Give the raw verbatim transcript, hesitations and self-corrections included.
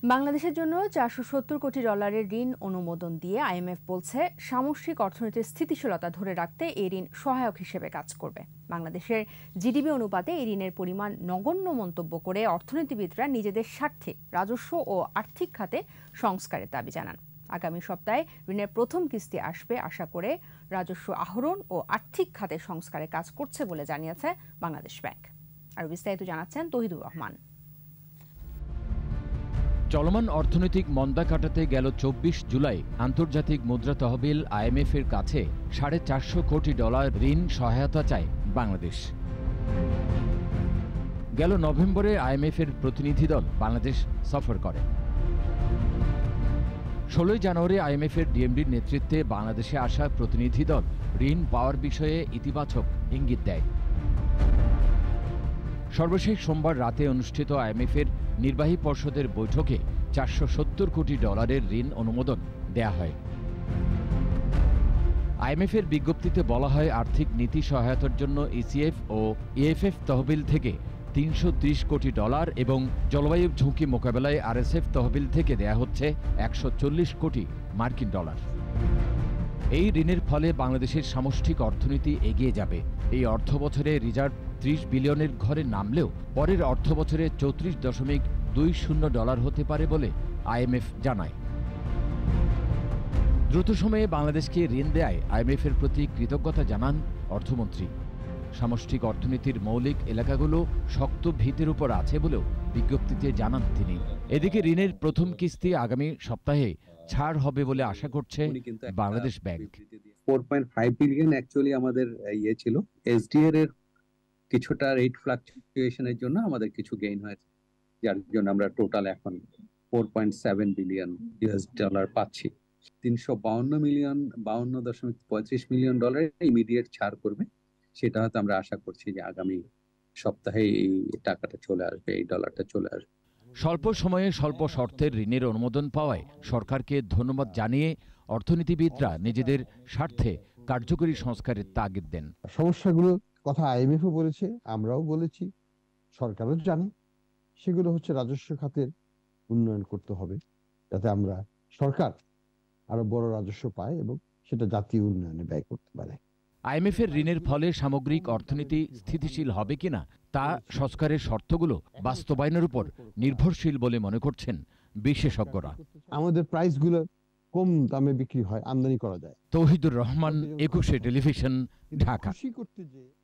বাংলাদেশের জন্য চারশো সত্তর কোটি ডলারের ঋণ অনুমোদন দিয়ে আইএমএফ বলছে সামষ্টিক অর্থনীতির স্থিতিশীলতা ধরে রাখতে এই ঋণ সহায়ক হিসেবে কাজ করবে। বাংলাদেশের জিডিপি অনুপাতে এই ঋণের পরিমাণ নগণ্য মন্তব্য করে অর্থনীতিবিদরা নিজেদের স্বার্থে রাজস্ব ও আর্থিক খাতে সংস্কারের দাবি জানান। আগামী সপ্তাহে ঋণের প্রথম কিস্তি আসবে আশা করে রাজস্ব আহরণ ও আর্থিক খাতে সংস্কারে কাজ করছে বলে জানিয়েছে বাংলাদেশ ব্যাংক। আর বিস্তারিত জানাচ্ছেন তহিদুর রহমান। চলমান অর্থনৈতিক মন্দা কাটাতে গেল চব্বিশ জুলাই আন্তর্জাতিক মুদ্রা তহবিল আইএমএফ এর কাছে সাড়ে চারশো কোটি ডলার ঋণ সহায়তা চায় বাংলাদেশ। গেল নভেম্বরে আইএমএফ এর প্রতিনিধি দল বাংলাদেশ সফর করে। ষোলোই জানুয়ারি আইএমএফ এর ডিএমডির নেতৃত্বে বাংলাদেশে আসা প্রতিনিধি দল ঋণ পাওয়ার বিষয়ে ইতিবাচক ইঙ্গিত দেয়। সর্বশেষ সোমবার রাতে অনুষ্ঠিত আইএমএফ এর নির্বাহী পর্ষদের বৈঠকে চারশো সত্তর কোটি ডলারের ঋণ অনুমোদন দেয়া হয়। আইএমএফ এর বিজ্ঞপ্তিতে বলা হয়, আর্থিক নীতি সহায়তার জন্য ইসিএফ ও ইএফএফ তহবিল থেকে তিনশো ত্রিশ কোটি ডলার এবং জলবায়ু ঝুঁকি মোকাবেলায় আরএসএফ তহবিল থেকে দেয়া হচ্ছে একশো চল্লিশ কোটি মার্কিন ডলার। এই ঋণের ফলে বাংলাদেশের সামষ্টিক অর্থনীতি এগিয়ে যাবে। এই অর্থ বছরে রিজার্ভ ত্রিশ বিলিয়নের ঘরে নামলেও পরের অর্থ বছরে চৌত্রিশ দশমিক দুই শূন্য ডলার হতে পারে বলে আইএমএফ জানায়। দ্রুত সময়ে বাংলাদেশকে ঋণ দেয় আইএমএফ এর প্রতি কৃতজ্ঞতা জানান অর্থমন্ত্রী। সামষ্টিক অর্থনীতির মৌলিক এলাকাগুলো শক্ত ভিতের উপর আছে বলেও বিজ্ঞপ্তিতে জানান তিনি। এদিকে ঋণের প্রথম কিস্তি আগামী সপ্তাহে ছাড় হবে বলে আশা করছে Bangladesh bank. Four point five billion actually আমাদের ইয়ে ছিল, এসডিআর এর কিছুটা রেট ফ্লাকচুয়েশনের জন্য আমাদের কিছু গেইন হয়েছে, যার জন্য আমরা টোটাল এখন four point seven billion US dollar পাচ্ছি। তিনশো বাউন্ন মিলিয়ন বাউন্ন দশমিক পঁয়ত্রিশ মিলিয়ন ডলার ইমিডিয়েট ছাড় করবে, সেটা হয়তো আমরা আশা করছি যে আগামী সপ্তাহে এই টাকাটা চলে আসবে, এই ডলারটা চলে আসবে। স্বল্প সময়ে স্বল্প শর্তের ঋণের অনুমোদন পাওয়ায় সরকারকে ধন্যবাদ জানিয়ে অর্থনীতিবিদরা নিজেদের স্বার্থে কার্যকরী সংস্কারের তাগিদ দেন। সমস্যাগুলো কথা আইএমএফও বলেছে, আমরাও বলেছি, সরকারও জানে। সেগুলো হচ্ছে রাজস্ব খাতের উন্নয়ন করতে হবে, যাতে আমরা সরকার আরো বড় রাজস্ব পায় এবং সেটা জাতীয় উন্নয়নে ব্যয় করতে পারে। আইএমএফ এর ঋণের ফলে সামগ্রিক অর্থনীতি স্থিতিশীল হবে কিনা তা সংস্কারের শর্তগুলো বাস্তবায়নের উপর নির্ভরশীল বলে মনে করছেন বিশেষজ্ঞরা। আমাদের প্রাইসগুলো কম দামে বিক্রি হয়, আমদানি করা যায়। তৌহিদুর রহমান, একুশে টেলিভিশন, ঢাকা।